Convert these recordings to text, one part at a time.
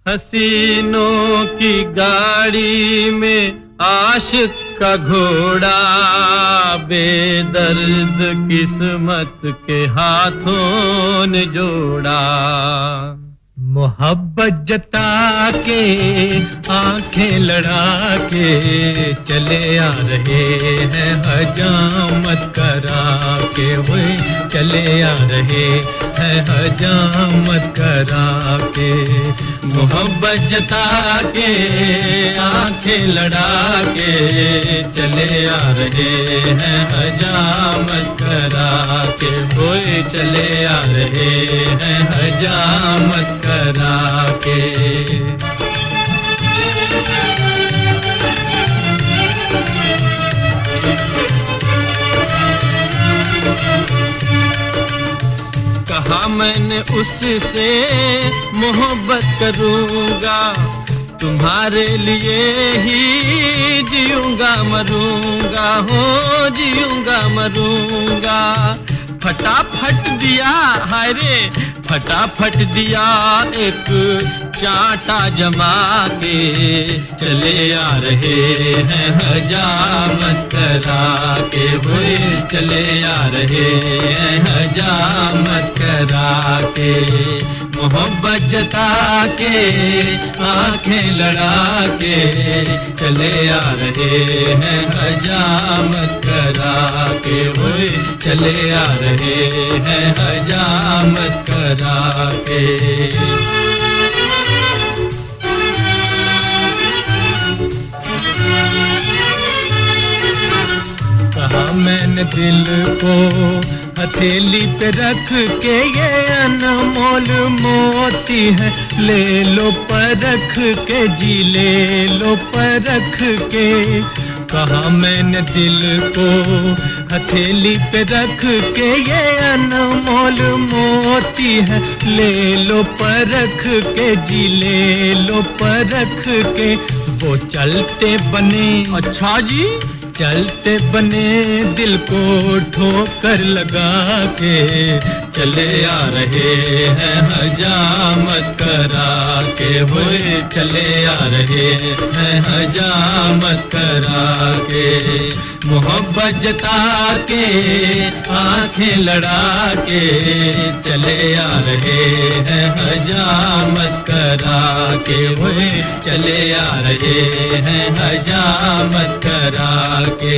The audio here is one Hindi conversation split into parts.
हसीनों की गाड़ी में आशिक का घोड़ा, बेदर्द किस्मत के हाथों ने जोड़ा। मोहब्बत जता के आंखें लड़ा के चले आ रहे हैं हजामत करा के, वे चले आ रहे हैं हजामत करा के। मोहब्बत जता के आंखें लड़ा के चले आ रहे हैं हजामत करा के, वे चले आ रहे हैं हजामत करा के। कहा मैंने उससे मोहब्बत करूंगा, तुम्हारे लिए ही जीऊंगा मरूंगा, हो जीऊंगा मरूंगा। फटाफट दिया, हाय रे फटाफट दिया एक चांटा जमा के चले आ रहे हैं हजामत करा के, हुए चले आ रहे हैं हजामत करा के। मोहब्बत जता के आंखें लड़ा के चले आ रहे हैं हजामत करा के, हुए चले आ रहे हैं हजामत करा के। कहा मैंने दिल को हथेली पे रख के, ये अनमोल मोती है ले लो परख के जी, ले लो परख के। कहा मैंने दिल को हथेली पे रख के, ये अनमोल मोती है ले लो परख के जी, ले लो परख के। वो चलते बने, अच्छा जी, चलते बने दिल को ठोकर लगा के चले आ रहे हैं हजामत करा के, हुए चले आ रहे हैं हजामत करा के। मोहब्बत जता के आंखें लड़ा के चले आ रहे हैं हजामत करा के, हुए चले आ रहे हैं हजामत करा के।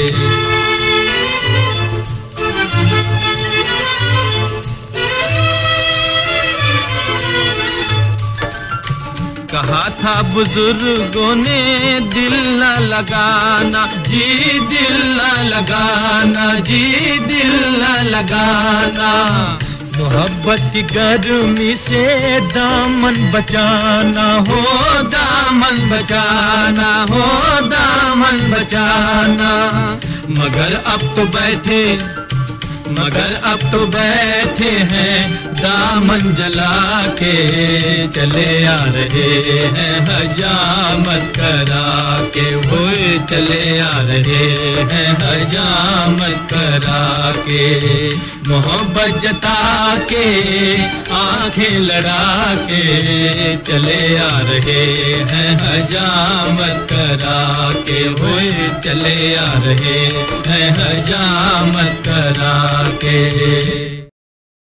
कहा था बुजुर्गों ने दिल न लगाना जी, दिल न लगाना जी, दिल न लगाना। मोहब्बत की गर्मी से दामन बचाना, हो दामन बचाना, हो दामन बचाना। मगर अब तो बैठे, मगर अब तो बैठे हैं दामन जला के चले आ रहे हैं हजामत करा के, हुए चले आ रहे हैं हजामत करा के। मोहब्बत जता के आंखें लड़ा के चले आ रहे हैं हजामत करा के, हुए चले आ रहे हैं हजामत करा के।